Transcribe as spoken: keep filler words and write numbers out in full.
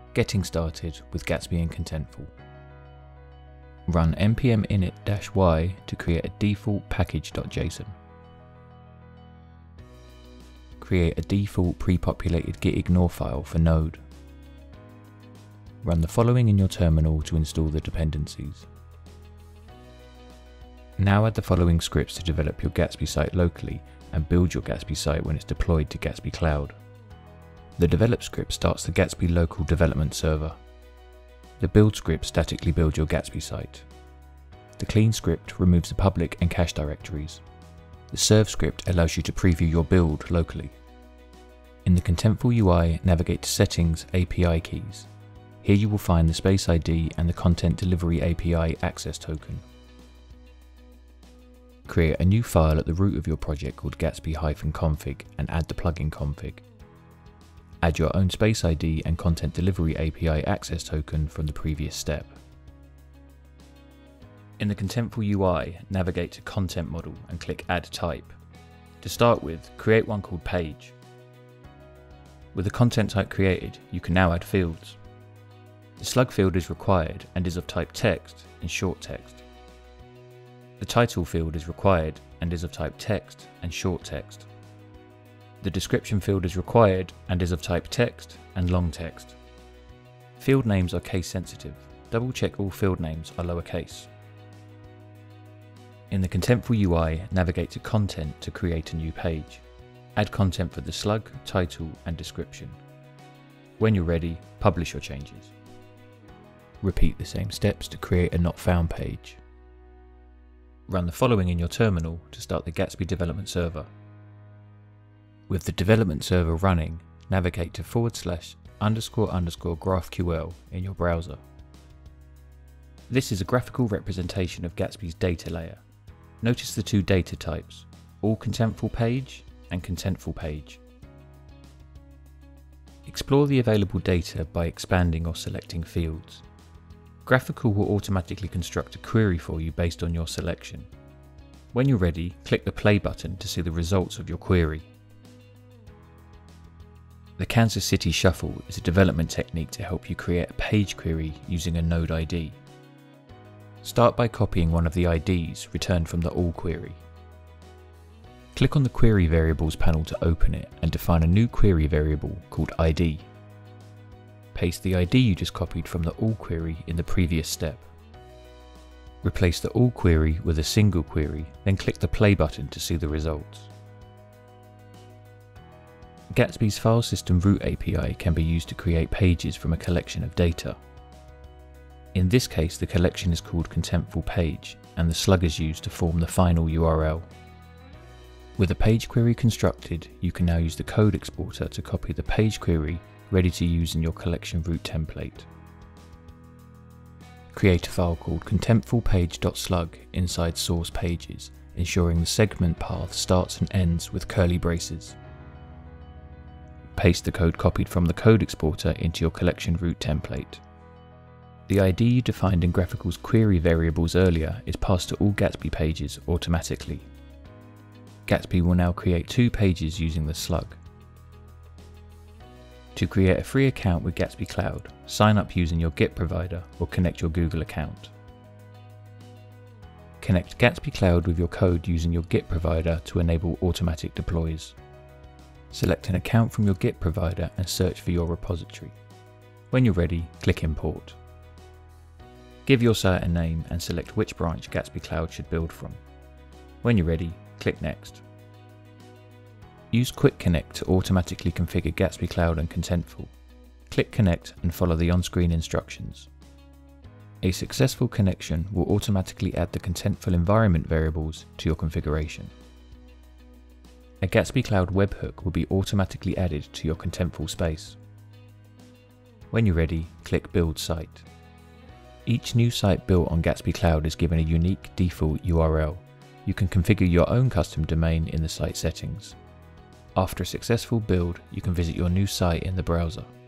Getting started with Gatsby and Contentful. Run npm init-y to create a default package.json. Create a default pre-populated gitignore file for Node. Run the following in your terminal to install the dependencies. Now add the following scripts to develop your Gatsby site locally and build your Gatsby site when it's deployed to Gatsby Cloud. The develop script starts the Gatsby local development server. The build script statically builds your Gatsby site. The clean script removes the public and cache directories. The serve script allows you to preview your build locally. In the Contentful U I, navigate to Settings, A P I keys. Here you will find the space I D and the Content Delivery A P I access token. Create a new file at the root of your project called Gatsby-config and add the plugin config. Add your own space I D and Content Delivery A P I access token from the previous step. In the Contentful U I, navigate to Content Model and click Add Type. To start with, create one called Page. With the content type created, you can now add fields. The slug field is required and is of type text and short text. The title field is required and is of type text and short text. The description field is required and is of type text and long text. Field names are case sensitive. Double check all field names are lowercase. In the Contentful U I, navigate to Content to create a new page. Add content for the slug, title and description. When you're ready, publish your changes. Repeat the same steps to create a not found page. Run the following in your terminal to start the Gatsby development server. With the development server running, navigate to forward slash underscore underscore GraphQL in your browser. This is a graphical representation of Gatsby's data layer. Notice the two data types, all Contentful page and Contentful page. Explore the available data by expanding or selecting fields. Graphical will automatically construct a query for you based on your selection. When you're ready, click the play button to see the results of your query. The Kansas City Shuffle is a development technique to help you create a page query using a node I D. Start by copying one of the I Ds returned from the all query. Click on the Query Variables panel to open it and define a new query variable called I D. Paste the I D you just copied from the all query in the previous step. Replace the all query with a single query, then click the play button to see the results. Gatsby's file system root A P I can be used to create pages from a collection of data. In this case, the collection is called Contentful page, and the slug is used to form the final U R L. With a page query constructed, you can now use the code exporter to copy the page query ready to use in your collection root template. Create a file called contentfulpage.slug inside source pages, ensuring the segment path starts and ends with curly braces. Paste the code copied from the code exporter into your collection root template. The I D you defined in Graphical's query variables earlier is passed to all Gatsby pages automatically. Gatsby will now create two pages using the slug. To create a free account with Gatsby Cloud, sign up using your Git provider or connect your Google account. Connect Gatsby Cloud with your code using your Git provider to enable automatic deploys. Select an account from your Git provider and search for your repository. When you're ready, click Import. Give your site a name and select which branch Gatsby Cloud should build from. When you're ready, click Next. Use Quick Connect to automatically configure Gatsby Cloud and Contentful. Click Connect and follow the on-screen instructions. A successful connection will automatically add the Contentful environment variables to your configuration. A Gatsby Cloud webhook will be automatically added to your Contentful space. When you're ready, click Build Site. Each new site built on Gatsby Cloud is given a unique default U R L. You can configure your own custom domain in the site settings. After a successful build, you can visit your new site in the browser.